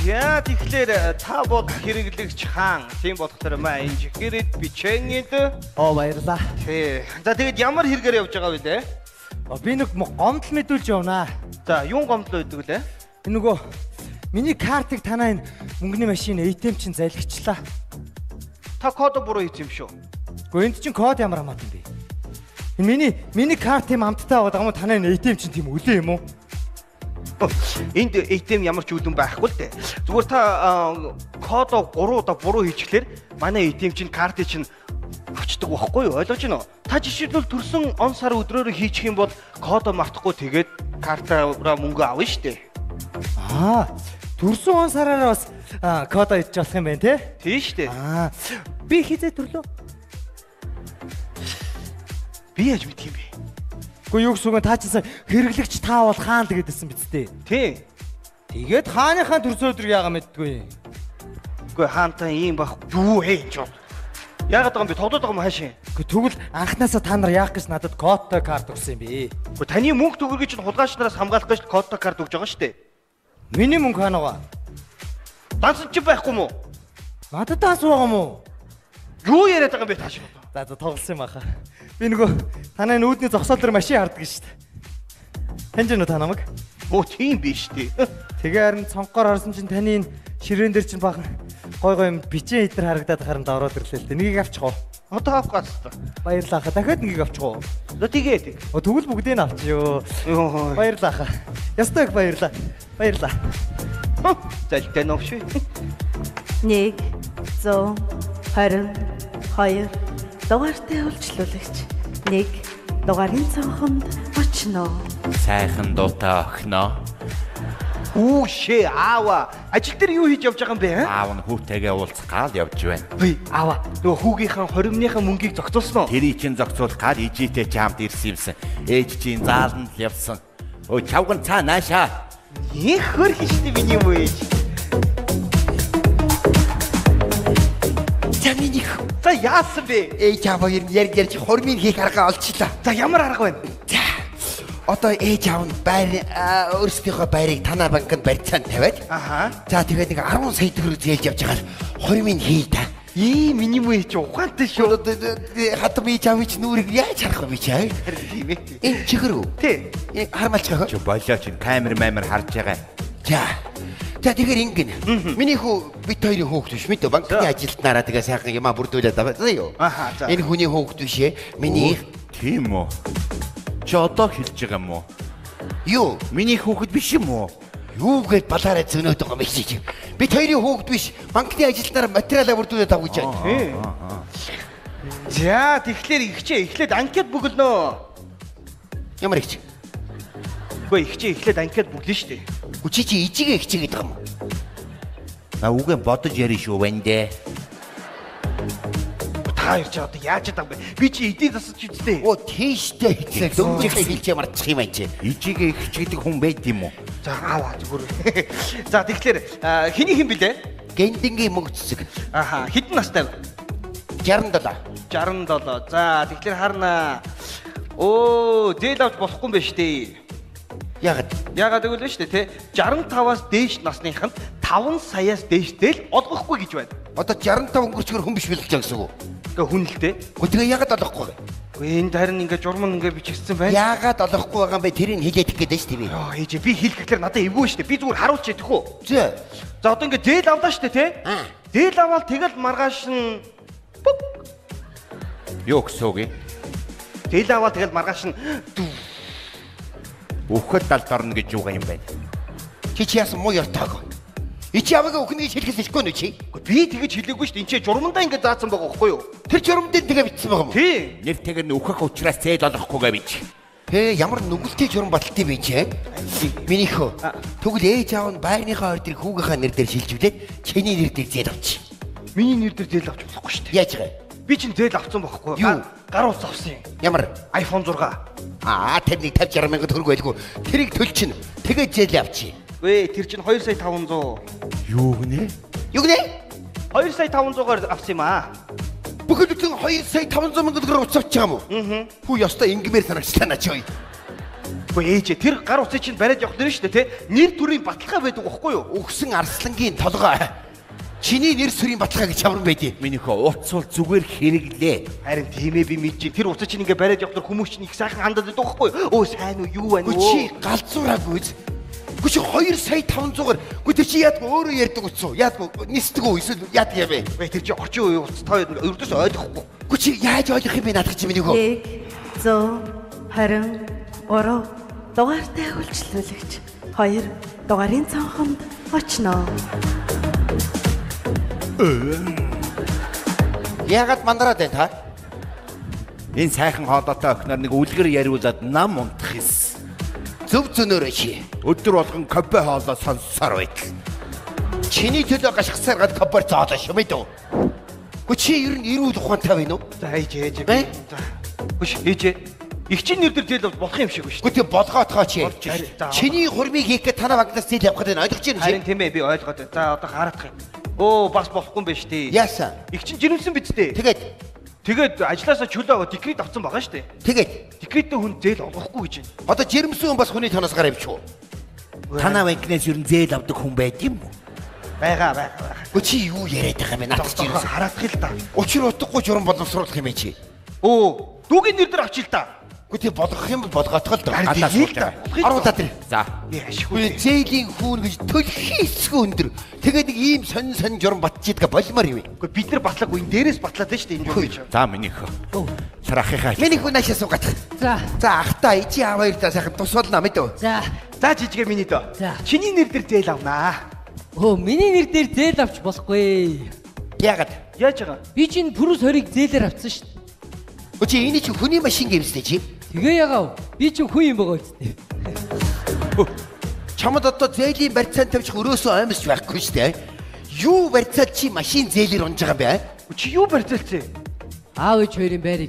За тэгэхээр та бод хэрэглэгч хаан тийм болохоор маа энэ гэрэд бичээгээд баярлаа. тий. За тэгээд ямар хэрэгээр явж байгаа вэ лээ? Би нэг гомдол мэдүүлж явнаа. За юун гомдол өгдөг лээ? Энэ нөгөө миний картыг танаа энэ мөнгөний машин ATM чинь залгичлаа. Та код буруу хийсэн юм шүү. Гэхдээ энд чинь код ямар хамаатай юм бэ? Энэ миний карт тийм амттай байгаа юм уу? Танаа энэ ATM чинь тийм үлээ юм уу? Энд ATM ямар ч үүдэн байхгүй л дээ. Зүгээр та кодо 3 удаа буруу хийчихлээр манай ATM чинь картыг чинь авчдаг байхгүй юу? Ойлгож байна уу? Та жишээлбэл төрсөн он сар өдрөөр хийчих юм бол кодо мартахгүй тэгээд картаараа мөнгө авна шүү дээ. Төрсөн он сараараа бас кодо идчих болох юм байна те? Тийм шүү дээ. Би хизээ төрлөө. Би яаж мэдх юм бэ? Гэхдээ юу гэсэн үг та чинь хэрэглэгч та бол хаан тэгээдсэн биз дээ. Тий. Тэгээд хааныхаа төрсөн өдрийг яага мэддгүй. Гэхдээ хаантай ийм бах юу ээ ч юм. Яагаад байгаа юм бэ? Тоглоод байгаа юм хаашаа? Гэхдээ тэгвэл анханасаа та нар яах гэж надад кодтой карт өгсөн юм бэ? Гэхдээ таны мөнгө төгрөгийг чинь хулгайч нараас хамгаалах гэж кодтой карт өгж байгаа шүү дээ. Миний мөнгө хаанаа? Дансан чи байхгүй мó? Надад таас байгаа мó? Юу яриад байгаа юм бэ тааш? За тоглосон юм аха. Би нөгөө танай нүүдний зогсоол дээр машин харддаг шүү дээ. Таньж нү та намайг? Тийм биш дээ. Тэгээ харин цонхоор харсан чинь таны энэ ширээн дээр чинь бахан гой юм бичээ идэр харагдаад харан давраад ирлээ л дээ. Нэгийг авчих уу? Одоо авах гэсэн. Баярлалаа ха. Дахиад нэгийг авчих уу? Тэгээд. Тэгвэл бүгдийг нь авчихё. Баярлалаа ха. Ястаг баярлалаа. Баярлалаа. Залтай новш. 1 122 дугаартай үйлчлүүлэгч 1 дугаарын цонхонд очно. Сайхан дуутай охиноо. Шээ аава. Ажил дээр юу хийж явж байгаа юм бэ? Аав нь хүүтэйгээ уулзах гал явж байна. Би аава. Нөгөө хүүгийнхаа хоримныхаа мөнгийг зогцуулсан уу? Тэрийг чинь зогцуулах гал ижитэй чамд ирсэн юмсан. Ээж чинь зааланд л явсан. Чавган цаа наашаа. Их хөр хийштэй миний юм ээж. Заминих. За яасан бэ? Ээж аав хоёр ярьж хормын хийх арга олчлаа. За ямар арга байна? За. Одоо ээж аав нь байр өөрсдийнхөө байрыг танаа банкнд барьцаанд тавиад. За тэгээд нэг 10 сая төгрөг зээлж явж байгаа л хормын хий та. Миний муу ээж ухаантай шүү. Хатам ээж аав чинь нүрийг яаж харах вэ чи? Тийм ээ. Энэ чихэр үү? Тий. Хармалцгаа. Чи болоо чи камер харж байгаа. За тэгэхээр ингэн. Миний хүү бит хоёрын хүүхэд биш мэдээ банкны ажилтнаараа тэгээ сайхан юмаа бүрдүүлээд аваа. За юу? За. Энэ хүний хүүхэд биш ээ. Миний тийм үү? Чи одоо хэлж байгаа юм уу? Юу? Миний хүүхэд биш юм уу? Юу гээд балаараа зөнөөд байгаа юм чи. Бит хоёрын хүүхэд биш. Банкны ажилтнаараа материалаа бүрдүүлээд авах гэж байна. За тэгэхээр ихчээ эхлээд анкет бүгэлнөө. Ямар ихч? Гэхдээ ихчээ эхлээд анкет бүглэн штэ. Чи ижигээ ихчээ гэдэг юм. Үгүй бодож ярина шүү вэндэ. Та ирж одоо яаж байгаа юм бэ? Би чи эдийг засаж үзтээ. Тийштэй хэлээ. Дөнгөж хэлж марчих юм аа чи. Ижигээ ихч гэдэг хүн байд юм уу? За ааваа зүгээр. За тэгэхээр хэний хэн блэ? Гэндингийн мөнгө цэцэг. Хэдэн настай вэ? 67. 67. За тэгэхээр харна. Зээл авч болохгүй юм байна штэ. Яагаад гэвэл шүү дээ те 65-аас дээш насныханд 5 саяас дээштэй л олгохгүй гэж байна. Одоо 65 өнгөрчгөр хүн биш билж байгаа гэсэн үг. Гэхдээ хүн л дээ. Тэгээ яагаад олохгүй вэ? Энд харин ингээ журман ингээ бичигдсэн байна. Яагаад олохгүй байгаа юм бэ? Тэрийг хэлээд их гэдэг шүү дээ. Ээж би хэлэхээр надад эвгүй шүү дээ. Би зүгээр харуулж ядах уу? За одоо ингээ зээл авлаа шүү дээ те. Зээл аваад тэгэл маргааш нь юу гэсэн үг юм? Зээл аваад тэгэл маргааш нь Үхэл далд орно гэж юу юм бэ? Чи яасан муу яртаагүй. Ичи аваагаа өхнө гэж хэлэхээс илгүй нэ чи? Би тэгэж хэлээгүй шүү дээ. Энд чи журмандаа ингэ заасан байгаа байхгүй юу? Тэр журманд тэгээ битсэн байгаа юм уу? Тий. Нэр тэгэр үхэх учраас зээл олохгүйгээ бич. Ямар нүгэлтэй журам баталтай бэ чи? Миний хөө. Тэгвэл ээж аав нь байрныхаа ордыг хүүгийнхаа нэр дээр шилжүүлээд чиний нэр дээр зээл авчих. Миний нэр дээр зээл авч болохгүй шүү дээ. Яаж вэ? Би чинь зээл авсан байхгүй юу? Гар ус авсан юм. Ямар? iPhone 6. Тэр нэг 50 60 төгрөг байлгүй. Тэрийг төлчин. Тэгээд зээл авчи. Тэр чинь 2 сая 500. Юу гинэ? 2 сая 500-аар авсан юм аа. Бүхэл бүтэн 2 сая 500 мянган төгрөг уцаач байгаа юм уу? Хүү ёстой ингмээр санагчлаа наа чи ой. Үгүй ээж тэр гар утсыг чинь бариад явах нэр шүү дээ те. Нэр төрийн баталгаа байдаг байхгүй юу? Өгсөн арслангийн толгой. Чиний нэр сүрийн баталгаа гэж ямар байдгийг. Минийхөө утас бол зүгээр хэрэглээ. Харин тийм ээ би мэдэж чинь тэр утсыг чинь ингээ бариад явах тэр хүмүүс чинь их сайхан хандаад байдаг байхгүй юу? Өө сайн уу юу байна уу? Чи галзуураагүй. Гү чи 2 сая 500-аар. Гү тэр чи яадгүй өөрөө ярьдаг утсуу. Яадгүй нисдэггүй эсвэл яадаг юм бэ? Бай тэр чи орчин үеийн утас тоо ердөөс ойлгохгүй. Гү чи яаж ойлгох юм бэ наадах чи минийгөө? 123 дугаартай үйлчлүүлэгч 2 дугаарын цонхонд очно. Яагаад мандараад байна та? Энэ сайхан хоолойтой охиноор нэг үлгэр яриулаад нам унтах эс. Зөв зөнөөрөө чи. Өдөр болгон копе хоолоо сонссоор байтал. Чиний төлөө гашгасаар гад копор цаадаа шимэдөө. Гү чи ер нь эрүүл ухаантай байна уу? За ээж. За. Хүш ээж. Их чинь нэр дээр зээл болох юм шиг ба шүү. Гү тэг болгоотгоо чи. За. Чиний хурмыг хийх гэ танаа багнаас зээл явах гэдэг нь ойлгож байна чи. Харин тийм ээ би ойлгоод байна. За одоо хараадах юм. Оо бас болохгүй юм байна шүү дээ. Яасан? Их чинь жирэмсэн биз дээ. Тэгээд ажлаасаа чөлөө декрет авсан байгаа шүү дээ. Тэгээд Декреттэй хүн зээл олгохгүй гэж байна. одоо жирэмсэн хүн бас хүний тоноос гараа бичвүү. Танаа банкнаас ер нь зээл авдаг хүн байд юм уу? Байгаа. Гү чи юу яриад байгаа юм бэ? Наадах чи юу? Хараадах л да. Учир утгагүй журам боловсруулах юм чи. Оо дүүгийн нэр дээр авчил та. Гү тэг болгох юм болгоотгоо л доо. Гадаа суултаа. Аруулаа тэр. За. Гү зээлийн хүүн гэж төлхий эсгүй өндөр. Тэгээд нэг ийм сонин журам батчиидга болмоор юм. Гэхдээ бид нар батлаагүй энэ дээрээс батлаад байна шүү дээ энэ журам гэж. За минийхөө. Трахихаа. Миний хүн наашаа суугаад. За. За ахта ичи аваар та сайхан тусуулна мэдөө. За. Жижигэ миний дөө. За. Чиний нэр дээр зээл авнаа. Өө миний нэр дээр зээл авч болохгүй. Яагаад? Яаж байгаа? Би чинь пүрүс 20-ыг зээлээр авсан шүү дээ. Гү чи энэ чи хүний машин гэмстэй чи. Тэгээ ягаав. Би чинь хүн юм байгаа үстэй. Чамд одоо зээлийн барьцаан тавьчих өрөөсөө аймсч байхгүй шүү дээ. Юу барьцаад чи машин зээлэр унж байгаа бэ? Чи юу барьцаалцээ? Аав ээж хоёрын байрыг.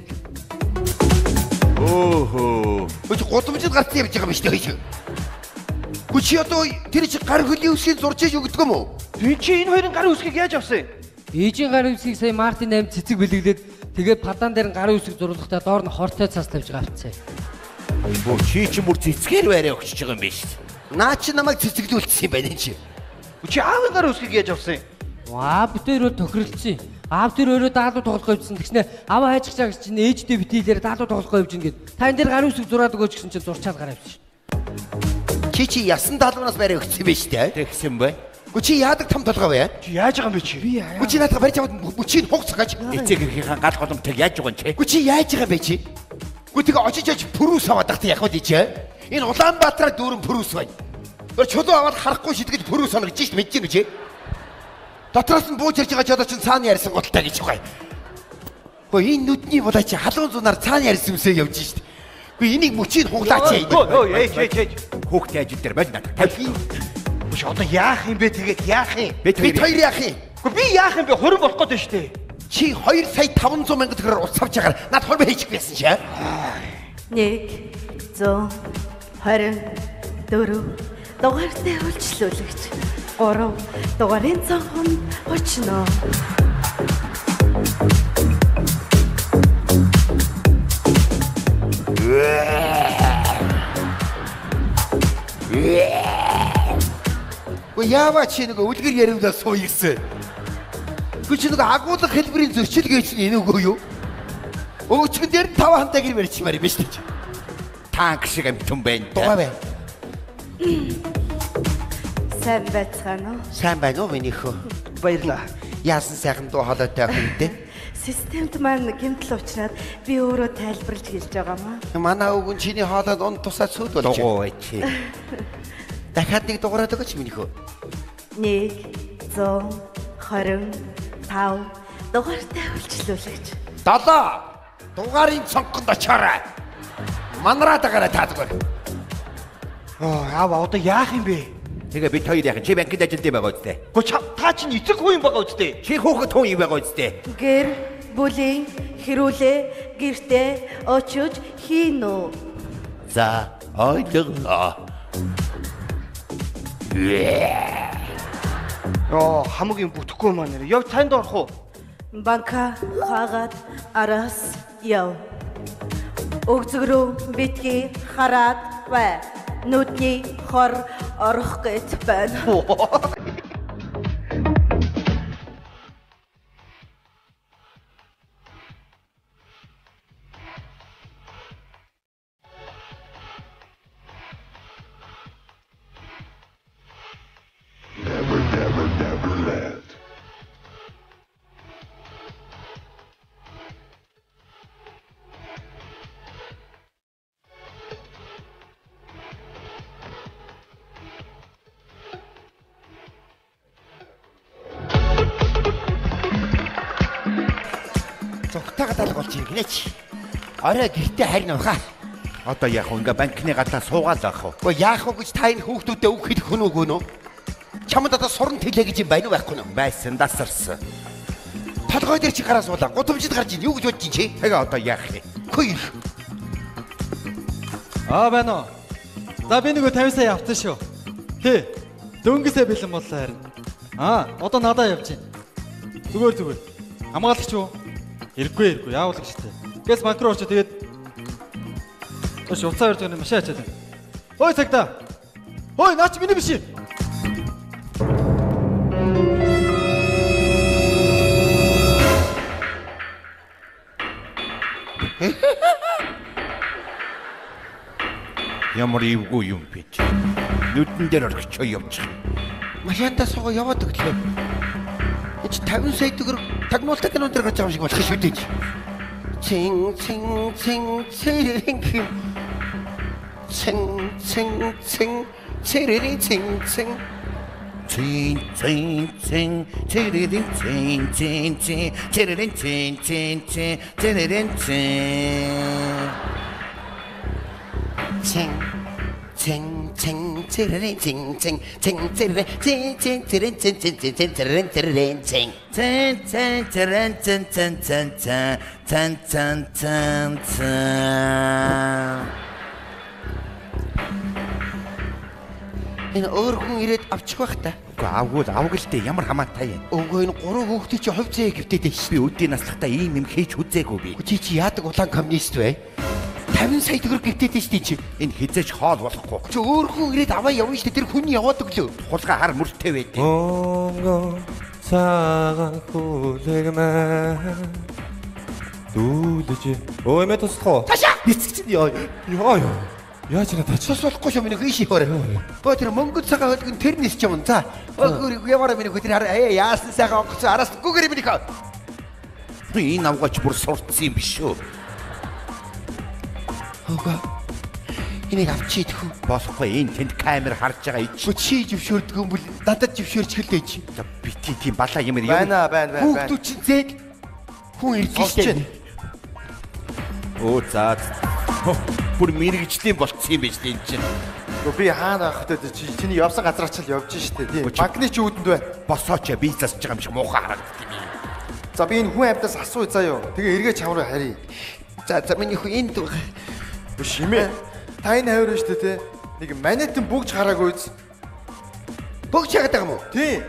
Оохоо. Гү чи гудамжид гарсан явж байгаа юм шүү дээ. Гү чи одоо тэр чи гар хөлийн үсгийг зурж иж өгдөг юм уу? Би чи энэ хоёрын гарын үсгийг яаж авсан? Ээжийн гарын үсгийг сая Мартин 8 цэцэг бэлэглээд тэгээд падаан дээр гарын үсэг зурлахтаа доор нь хортой цаас тавьж авцсан. Бөө чи чи бүр цэцгээр байраа өгч байгаа юм биш. Наа чи намайг цэцэглүүлсэн юм байна чи. Чи аавын гарын үсгийг яаж авсан? Аав бүтээр тохиролцсон. Аав тэр өөрөө даалуу тоглох явьсан. Тэгснэ аваа хайчих чаг чинь ээжтэй битийлээр даалуу тоглох явж гин гэд. Та энэ дээр гарын үсэг зураад өгөөч гэсэн чинь зурчаад гараа авчих. Чи ясан даалгавраас байраа өгсөн юм биш үү? Тэгсэн бай. Гү чи яадаг том толгой вэ? Чи яаж байгаа юм бэ чи? Гү чи наадах барьж аваад мөчийг хугацгааж. Эцэг эхийнхээ гал голомтыг яаж байгаа юм чи? Гү чи яаж байгаа юм бэ чи? Гү тэгээ очиж пүрүүс аваад тахтай яг үгүй чи. Энэ Улаанбаатараа дүүрэн пүрүүс байна. Тэр чулуу аваад харахгүй шитгэж пүрүүс соногж шít мэдэж гэнэ чи. Дотроос нь бууж ярьж байгаа ч одоо чинь цаана ярьсан гуталтай гэж байна. Гү энэ нүдний булаа чи халуун зунаар цаана ярьсан юмсээ явж шít. Гү энийг мөчийг хуглаач яа. Өө ээж. Хүүхдээ ажил дээр байж надад. Чи одоо яах юм бэ тэгээд яах юм? Бид хоёр яах юм? Гэхдээ би яах юм бэ? Хориг болох гээд байна шүү дээ. Чи 2 сая 500 мянга төгрөгөөр ус авч ягаар над хориг хийчих байсан чи. 124 дугаартай үйлчлүүлэгч 3 дугаарын цонхонд очно. Яава чи нэг үлгэр яриулаа суу гэсэн. Чи нэг агуулга хэлбэрийн зөрчил гэж энэ үгүй юу? Өчгөн дээр 5 хантай гэр барьчмаар юм биш үү? Танк шиг юм юм байна. Дугаа бай. Сайн байцгаана уу? Сайн байна уу миний хөө? Баярлаа. Яасан сайхан дуу хоолойтой охин дээ. Системд маань гэмтэл уучраад би өөрөө тайлбарлаж хэлж байгаамаа. Манай өвгөн чиний хоолойд он тусаад сүйд болж. Дугуй бай чи. Дахиад нэг дугаараад өгөөч миний хөө. 125 дугаартай үйлчлүүлэгч 7 дугаарын цонхонд очоорой. Манараад агараа таадгаар. Аав одоо яах юм бэ? Тэгээ бид хоёр яах? Чи банкнд ажилтсан байгаа үстэй. Гэхдээ та чинь эцэг хүү юм байгаа үстэй. Чи хүүхэд хүн юм байгаа үстэй. гэр бүлийн хэрүүлээ гэртээ очиж хийнү. За, ойлголоо. Хамгийн бүтэхгүй маа нэр. Яв танд орох уу? Банка хаагаад араас яв. Өгзгөрөө битгий хараад бай. Нүдний хор орох гэж байна. Зогтойгоо далга болж иргэнэ чи. Орой гэртээ харин ухаа. Одоо яг ингээ банкны гадаа суугаад байх уу? Гэхдээ яах вэ гэж та энэ хүүхдүүдэд үг хэлэх хүн үгүй нөө? Чамд одоо суран тэлээ гэж юм байна уу байхгүй юу? Байсан дасарсан. Толгой дээр чи гараа суулаа. Гудамжид гарч ийн юу гэж бодож чи? Тэгээ одоо яах вэ? Хөөе. Байна уу? За би нөгөө 50 сая авсан шүү. Тий. Дөнгөсөө бэлэн боллоо харин. Одоо надаа явж байна. Зүгээр. Хамгаалагч юу? Иргүй. Яавал гэжтэй. Гэс банк руу очиж тэгээд Ош уцаа өрж байгаа машин ачаад байна. Ой цагтаа. Ой наач миний биш. Ямар ивгүй юм бэ? Нүдэн дээр орчихоо явчих. Машинтаа суугаа яваад өглөө. Эч 50 сая төгрөг тагнуултаа кинон дээр гарч байгаа юм шиг болох шүү дээ. Цин цэрэн хим. Цин цэрэн цин. Энэ өөр хүн ирээд авчих байх та. Үгүй авгүй л дээ ямар хамаатай юм. Өвгөө энэ гурван хүүхдийн чи хувь зээ гэвтээд ш. Би өдний наслахтаа ийм юм хийж үзээгүй би. Чи яадаг улаан коммунист вэ? 50 сая төгрөг гэвтээд ш чи. Энэ хизээч хоол болохгүй. Чи өөр хүн ирээд аваа явна ш. Тэр хүн яваад өглөө. Хулгай хар мөртэй байд. Онго цагаан хүлэгмэ дүүлж ой мэ тусхоо. Таша. Эцэг чинь ёо. Яаж нэ тач. Тус болохгүй шүү миний хийш яваарай. Боо тэр мөнгө цагаан хөдгөн тэр нис ч юм. За. Өөр яваарай миний хөтөр яасан сайхан онгоцоо араас гүгэр миний хаа. Энэ авгаач бүр сурцсан юм биш үү? Ого. Энийг авчиж идэх үү? Болохгүй энэ тэнд камер харж байгаа ич. Чи жившөөрдөг юм бол надад жившөөрч хэлээ чи. Би тийм балаа юм юм. Байна. Хүүхдүүд чинь зээл хүн ирдэлтэй. Оо за. Бүр мэрэгжлийн болцсон юм биш энэ чинь. Би хаана байх вэ? Чиний явсан газраа ч л явж штэ тийм. Банкны чи үүдэнд бай. Босооч би засаж байгаа юм шиг муухай харагддаг юм. За би энэ хүн амьтаас асууя заяа. Тэгээ эргээ чамруу харъя. За миний хүн энд Шимээ. Та энэ хавир штэ тий. Нэг манетан бүгж хараагүй үз. бүгд чагаад байгаа юм уу? Тий.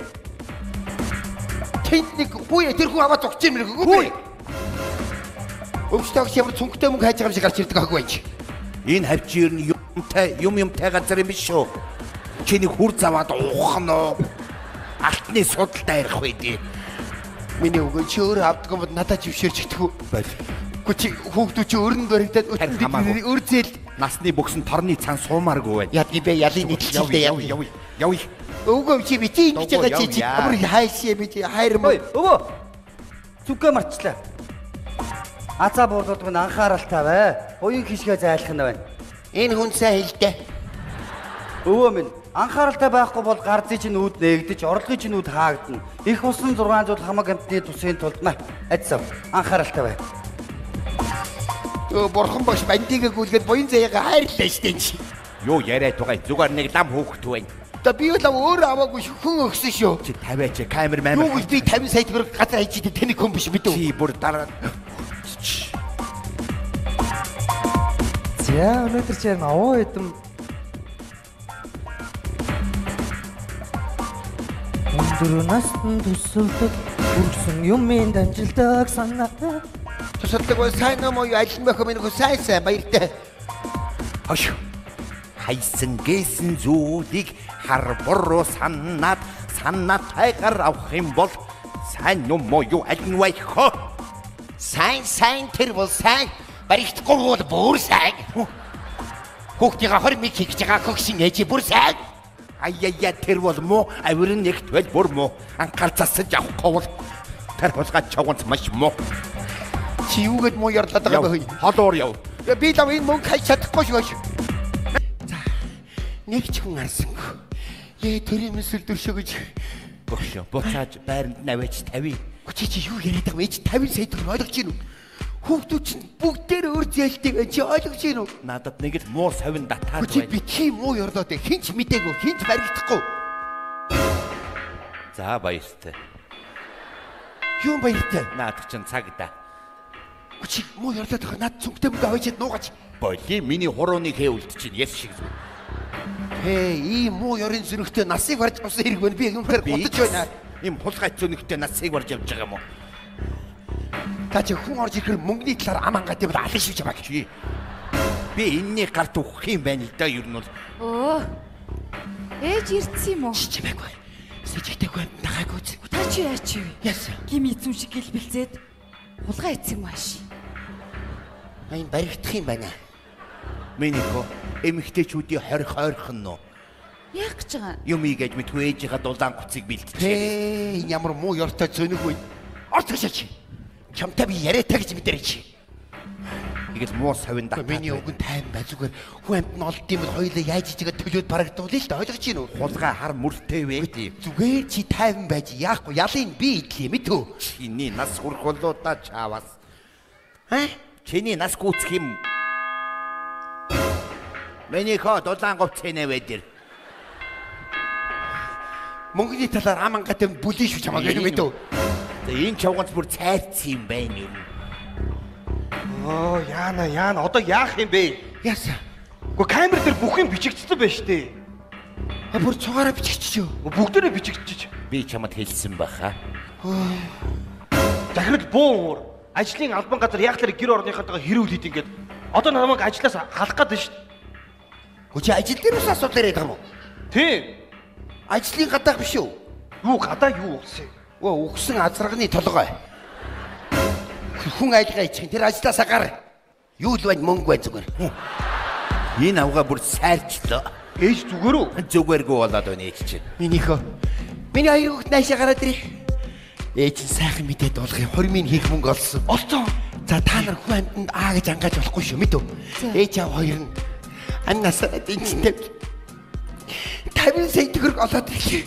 Тэнд нэг хүү тэр хүн аваад зогч юм уу? Өвчтөг ямар цүнхтэй мөнгө хайж байгаа юм шиг гарч ирдэг аахгүй чи. Энэ хавчир нь юмтай газар юм биш үү? Чиний хүр заваад уухнаа. Алтны судалтай ярих байдгийг. Миний өгөө чи өөрөө авдаг юм бол надад жившээрч идэх үү? Байл. Гү чи хүүхдүүд чи өрн баригдаад өр зээл Насны бөксөн торны цан суумааргүй байна. ядги бэ ялын нийтлэлтэй Явъя. Өгөө чи бити ингэж байгаа чи ямар хайш юм чи хайр мө. Өвөө. Зүггээ марчлаа. Азаа буулгад гэн анхааралтай бай. Буян хишгээ зайлах нь байна. Энэ хүн сайн хэлдэ. Өвөө минь анхааралтай байхгүй бол гарцын чинь үүд нээгдэж, орлогын чинь үүд хаагдана. Их усан 600 хамаг амтны тусын тулд адсав. Анхааралтай бай. Бурхан багш бандигээ гүйлгээд буян заяага хайрлаа штэ чи. Юу яриад байгаа зүгээр нэг лам хөөхт байна. Та би бол өөр аваагүй хүн өгсөн шүү. Чи 50 камер Юу гэж би 50 сая төгрөг газар хайж идэх тэний хүн биш мэдв. Чи бүр дараа За өнөөдөр чи аваа хэдэм өндөрнөөс төсөлдөг үрсэн юмын дамжилдаг санаа. Тусалдаг бол сайн юм уу аль нь байх минь сайн баяртай. Хош. хайсан гээсэн зүйлийг хар буруу санаад тайгаар авах юм бол сайн юм уу юу аль нь вэ хөө? Сайн тэр бол сайн. Баригдахгүй бол бүр сайн. Хүүхдийн 20 мэг хийж байгаа хөгшин ээж бүр сайн. Аяя тэр бол муу, авирын нэгт бол бүр муу. Анхаар засаж авахгүй бол тэр хулгай чавганц маш муу. Чи юугэд муу ярлаад байгаа бэ? Холоор яв. Би лав энэ мөнгө хайж чадахгүй шүү. За. Нэг ч хүн арсангүй. Тэрийн мэсэл дөршөө гэж. Бошо, буцааж байранд навэж 50. Чи юу яриад байгаа вэ? 50 сая төгрөг ойлгож байна уу? Хүүхдүүд чинь бүгдээр өөр зээлтэй байна. Чи ойлгож байна уу? Надад нэг л муу совин татаад байна. Чи битгий муу ёрлоод хинч мдээгүй, хинч баригдахгүй. За баяртай. Юу баяртай? Наадах чинь цагдаа. Чи муу ёрлоод байгаа над цүнхтэй мөнгө аваад нуугач. Боли миний хурууны хэвлэлт чинь яс шиг зүг. Ийм муу ёрын зүрхтэй насыг барж авсан хэрэг байна. Би юмхээр готож байна. Им хулгай цүнхтэй насыг барж явж байгаа юм уу? Та чи хүн орж ирэхээр мөнгөний талаар ам ангаад юм алан шивж байгаа чи. Би энэний гарт өгөх юм байна л да ер нь бол. Өө. Ээж ирсэн юм уу? Чи байггүй. Сэжигтэйгүй нахаг үз. Та чи яач вэ? Яс. Гим эзэм шиг гэлбэлцээд хулгай эцэг мааш. Айн баригдах юм байна. Миний хөө эмэгтэйчүүдийн хорхон нөө. Яах гэж байгаа? Юм ийгэж мэдгүй ээжийнхаа дулаан гуцыг бэлтжээ. Энэ ямар муу ёртой зөнөг вэ? Орт гэж. Чамтай би яриатай гэж мэдэрэй чи. Игэл муу совин даа. Миний өгөн тайван бай зүгээр. Хүн амт нь олд юм бол хоёулаа яаж ичигээ төлөөд барагдуулъя л да ойлгож чинь үү? Хулгай хар мөртэй вэ? Зүгээр чи тайван байж яахгүй ялын би идлээ мэд үү? Чиний нас хүрх болоо да чаавас. Чиний нас гүцэх юм. Миний хоо дулаан говц хийнэ вэ? Мөнгөний талаар ам ангатай бүлий шүү чамаа гэх мэд үү? Энэ чавганц бүр цайрцсан юм байна юм. Яана одоо яах юм бэ? Яасан. Гэхдээ камер дээр бүх юм бичигдсэн байна шүү дээ. Бүр цугаараа бичигдчихв. Бүгдээрээ бичигдчих. Би чамд хэлсэн баха. Захирал буу уур. Ажлын албан газар яг тэр гэр орныхоотойгоо хэрүүл хийд ингээд. Одоо намайг ажлаас халах гээд байна шүү дээ. Чи ажил дээр ус асуудал яриад байгаа юм уу? Тийм. Ажлын гадаах биш үү? Юу гадаа юу болсон юм? Өгсөн азарганы толгой. Хүн айлгаа ичих. Тэр ажлаасаа гар. Юу л байна мөнгө бай зүгээр. Энэ авга бүр сайрчлаа. Ээж зүгээр үү? Зүгээргүй болоод байна ээж чинь. Минийхөө. Миний хоёр хүүхэд наашаа гараад ирээ. Ээж нь сайхан мэдээд болгоё. 20 хийх мөнгө олсон. Олцоо. За та нар хүн амьтанд гэж ангааж болохгүй шүү мэд үү? Ээж аав хоёр нь аннасаа дэнчтэй 50 сая төгрөг олоод ирлээ.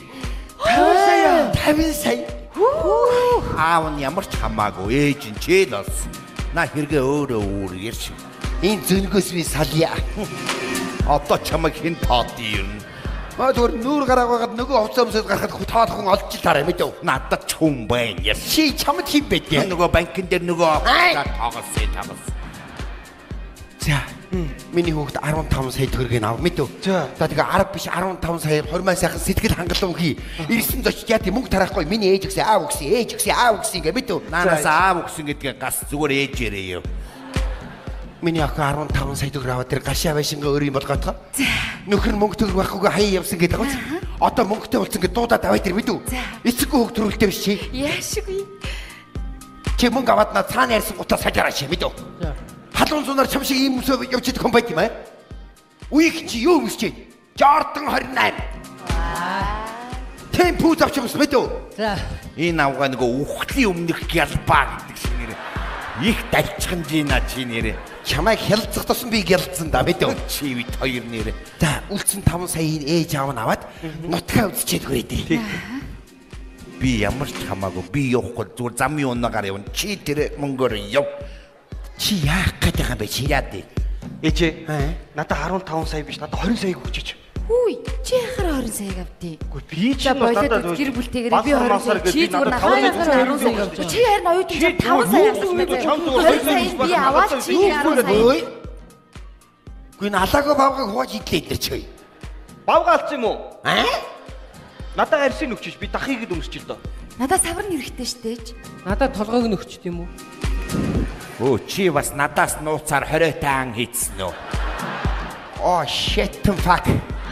50 сая. Аав нь ямар ч хамаагүй ээж нь чээл олсон. На хэрэгээ өөрөө өөр ярьж. Энэ зөнгөөс би салъя. Одоо чамайг хэн тоодъё юм? Зүгээр нүүр гараагаад нөгөө хувцас өмсөд гарахад тоолох хүн олж таарай мэд үү? Надад ч хүн байна яа. Чи чамд хин байдэ? Нөгөө банкн дээр нөгөө тоогоос. За. Миний хүүхд 15 сая төгрөгийг ав мэд үү? За тэгээ 10 биш 15 сая 20 сайхан сэтгэл хангалуун хий. Ирсэн зочд яа тийм мөнгө тарахгүй миний ээж өгсөн аав өгсөн ээж өгсөн аав өгсөн гэ мэд үү? Наанаас аав өгсөн гэдгээ гас зүгээр ээжээрээ юу. Миний ах 15 сая төгрөг аваад тэр гашаа байшингаа өөр юм болгоотгоо. Нөхөр мөнгө төгрөг байхгүй хаяа явсан гэдэг юм. Одоо мөнгөтэй болсон гэж дуудаад аваад тэр мэд үү? Эцэггүй хөг төрүүлтэй биш чи. Яашгүй. Чи мөнгө аваад наа цаана ярьсан гутаа сажаараа чи мэд үү? Халуун зунаар чам шиг ийм өсөө явж идэх хүн байт юм аа? Үеийг чи юу өмсч байна? Jordan 28. Темпүү завч өмс мэд үү? За. Энэ авгаа нөгөө үхлийн өмнөх гялбаа гэдэг шиг нэрээ. Их далчхан жина чи нэрээ. Чамайг хялцах тусам би гялцсан да мэд үү? Чи вит хоёр нэрээ. За үлдсэн 5 саяын ээж аав нь аваад нутгаа үзчихэд хүрээдээ. Би ямар ч хамаагүй би явахгүй зүгээр замын унаагаар явна. Чи тэр мөнгөөр яв. Чи яах гээд байгаа юм бэ чи яа дээ? Ээжээ. Надад 15 сая биш надад 20 сая өгчөөч. Хүй, чи яхаар 20 саяг авдээ? Үгүй би ч надад гэр бүлтэйгээр би 20 сая. Чи зүгээр надад 20 сая авч. Чи харин оюутан 5 сая авсан байх. 20 сая би аваад чи 10 сая. Үгүй н алаагаа бавгыг хувааж идлээ дээр чи. Бавга алдсан юм уу? Надад арьсыг өгчөөч би дахыг өмсч л доо. Надад савар нь хэрэгтэй штэж. Надад толгойг нь өгч тийм үү? Өө чи бас надаас нууцаар хориотой ан хийцэн үү? Oh shit fuck.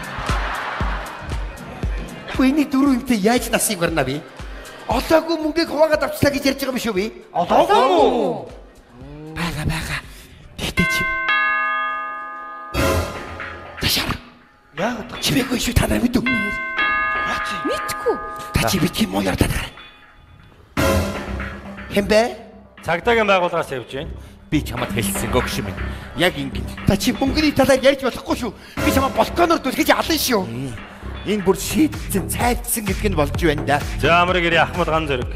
Бүний дөрөв юмтай яаж насыг барна би? Олоогүй мөнгөийг хуваагаад авчлаа гэж ярьж байгаа юм шүү би. Олоогүй. Бага. Тэгтээ чи. Ташаа. Яг чимээгүй шүү та нар мэдв. Мэдгүй. Та чи битгий муу ярдаад гараа. Хэмбэ? Цагдаагийн байгууллагаас явж байна. Би чамд хэлсэн гогш минь. Яг ингэ. Та чи мөнгөний талаар ярьж болохгүй шүү. Би чамаа балконоор дүлхэж алан шүү. Энэ бүр шийдсэн цайдсан гэдэг нь болж байна да. За амрыг ирээ Ахмад ган зэрэг.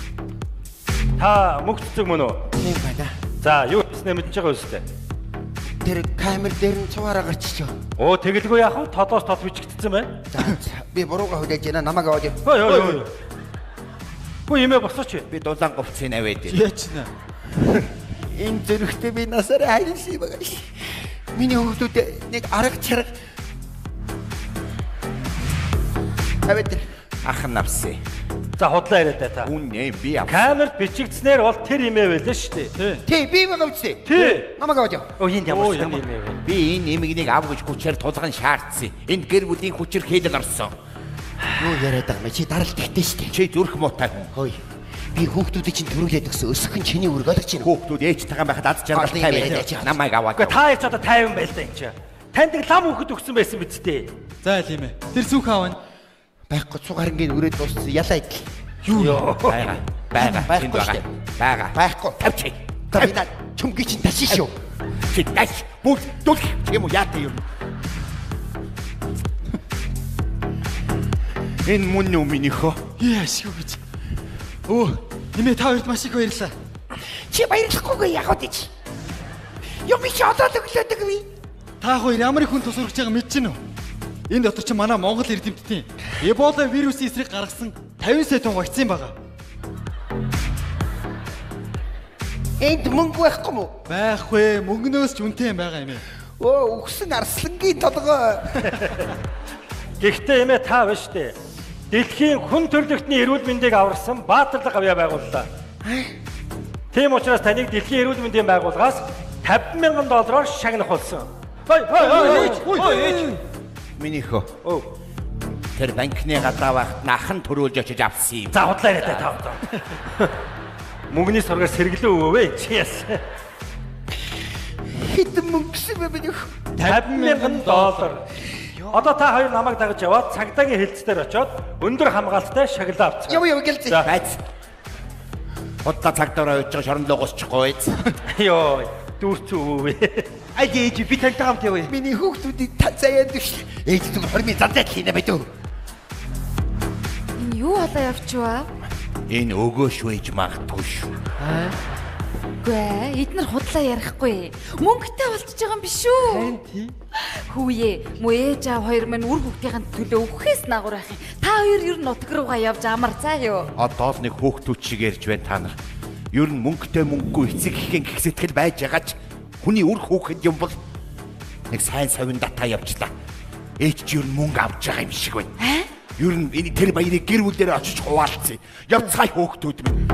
Та мөнгө цэцэг мөн үү? Тийм байна. За юу хийснэ мэдчихэж байгаа үстэй. Тэр камер дээр нь цуваараа гарчиж байгаа. Оо тэгэлгүй яах вэ? Тодоос тод бичигдсэн байна. За би бурууга хүлээж байна. Намайг аваад. Ой. Бүү имээ босооч. Би дулаан говцын авээд. Яач нэ. Энэ зэрэгтэй би насаараа хайрсан юм байна. Миний хүүхдүүд нэг арга чарга аваад Ах навсэ. За худлаа яриад та. Үнэ би ав. Камерт бичигдснээр бол тэр имээ байлаа шүү дээ. Тий би мага авчихсан. Тий. Намайг аваад. Оо энд ямар ч имээ вэ? Би энэ эмэгнийг ав гэж хүчээр тулган шаардсан. Энд гэр бүлийн хүчээр хийлэл орсон. Юу яриад байгаа юм чи даралт ихтэй шүү дээ. Чи зүрх муутай хүн. Хөөе. Би хүүхдүүдийг чинь төрүүлээд өгсөн. Өсөх нь чиний үрг ойлгож байна. Хүүхдүүд ээжтэйгээ байхад аз жаргалтай байлаа. Намайг аваад. Гэхдээ та яц одоо 50 байл да энэ чи. Танд нэг лам хүүхэд өгсөн байсан биз дээ. За тийм ээ. Тэр сүх аав нь Байхгүй цугарангийн үрээд дууссан. Ялаа идэл. Юу? Бага. Байхгүй шүү дээ. Бага. Байхгүй. Тавчи. Та би наа чөмгий чинь ташин шүү. Чи даш. Бүгд дүл. Юм уу яа тийм. Энэ мөн үү минийхөө? яашгүй гэж. Өө, нэмээ та хоёрт маш их баярлалаа. Чи баярлахгүйгээ яг үгүй. Юу би чи одоо төглөөдөг би. Та хоёр ямар их хүн тус урагч байгаа мэдчихэв үү? Энэ дотор чи манай Монгол эрдэмтдийн Эбола вирусын эсрэг гаргасан 50 сая тонн вакцин байгаа. Энд мөнгө байхгүй мó? Байхгүй, мөнгнөөс ч үнэтэй юм байгаа юм ээ. Өө, өгсөн арслангийн толгой. Гэхдээ эмээ та биш дээ. Дэлхийн хүн төрөлхтний эрүүл мэндийг аварсан Баатарлаг авьяа байгууллаа. Тийм учраас таныг Дэлхийн эрүүл мэндийн байгууллагаас $50,000 шагнах болсон. Ой. Минийхөө. Тэр банкны гадаа багт нахан төрүүлж очиж авсан юм. За худлаа яриа та одоо. Мөнгөний сургаар сэргэлэн өвөө чи яс. Хэдэн мөнгөсөн бэ минийх? $50,000. Одоо та хоёр намайг дагаж яваад цагдаагийн хэлцээр очиод өндөр хамгаалттай шагналаа авцгаа. Яв гэлцээ. Байц. Худлаа цагдаараа явж байгаа шорондоо госчихгүй. Йоо, дүүрцүү. Ай ээж би тантай хамт явъя. Миний хүүхдүүдийг та заяанд биш. Ээж зүг хормын зандаа хийнэ мэдв. Энэ юу болоо явчихваа? Энэ өгөөш вэж магтгүй шүү. Гүй, эднэр худлаа ярихгүй. Мөнгөтэй болчихж байгаа юм биш үү? Харин тий. Хүүе, муу ээж аав хоёр минь үр хүүхдийн төлөө өгөхөөс нагур ах юм. Та хоёр ер нь нутг руугаа явж амар цаа юу? Одоо л нэг хөөхтүүд шиг ярьж байна та нар. Ер нь мөнгөтэй мөнгөгүй эцэг ихэн гих сэтгэл байж байгаач хүний үр хүүхэд юм бол нэг сайн совин дата явчлаа. Ээж чи ер нь мөнгө авч байгаа юм шиг байна. Ер нь энэ тэр баярыг гэр бүл дээр очиж хуваалцъя. Явцгаая хөөхтүүд минь.